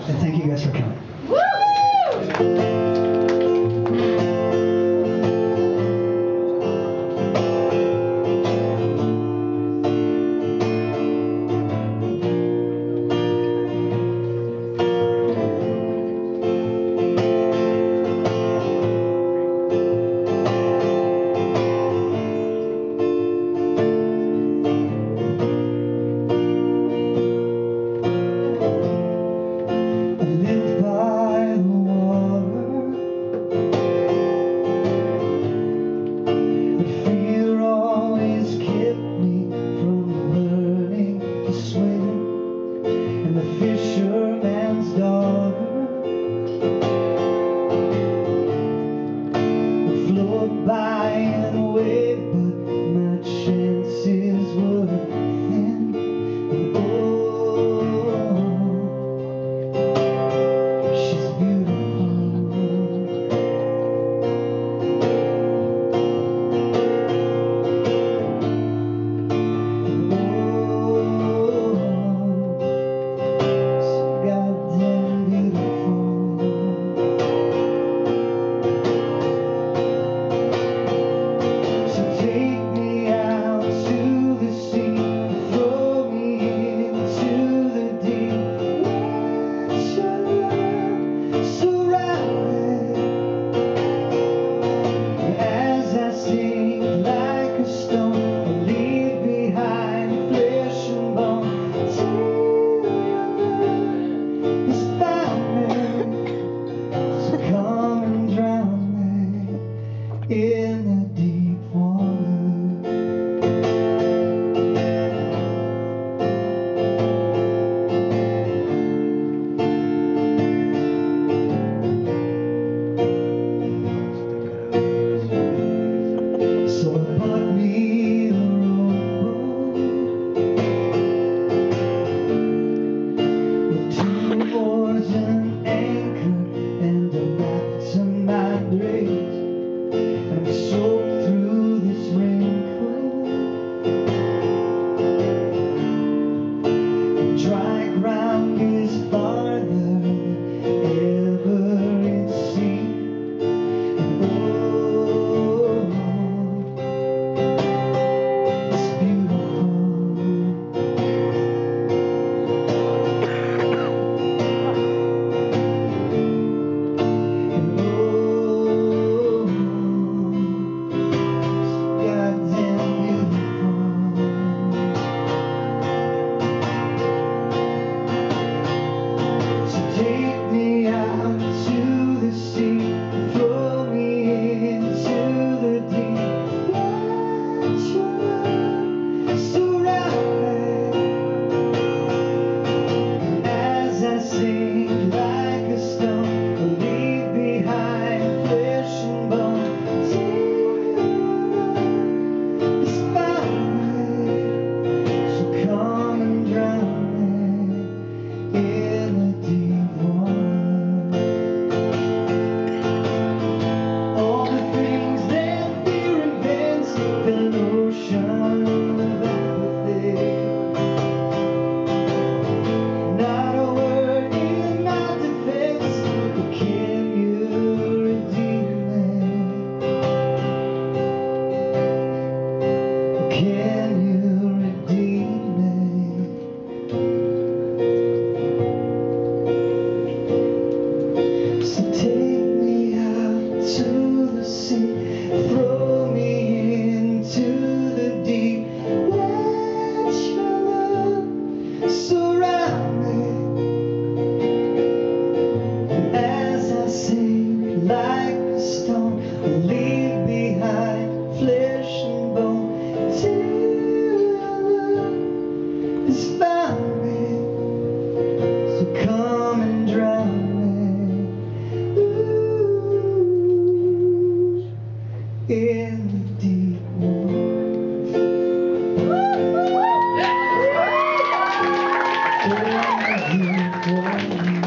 And thank you guys for coming. And the fisherman's daughter would float by and away, but my chances were thin. And oh, she's beautiful. In the deep water, so I bought me a rowboat with 2 oars and anchor and a map to my brace. And we soaked through this raincoat. The dry ground is farther than ever it seemed. And oh, it's beautiful. And take me out to the sea, throw me into the deep. Let your love surround me as I sink like a stone. I'll leave behind flesh and bone till your love is found me. So come and drown me in the deep water. All the things that fear invents, an ocean of apathy. Not a word in my defense, but can you redeem me? Can you redeem me? So take me out to the sea, throw me into the deep. Let your love surround me, and as I sink like a stone, I'll leave behind flesh and bone till your love has found me. So come and drown in the deep water.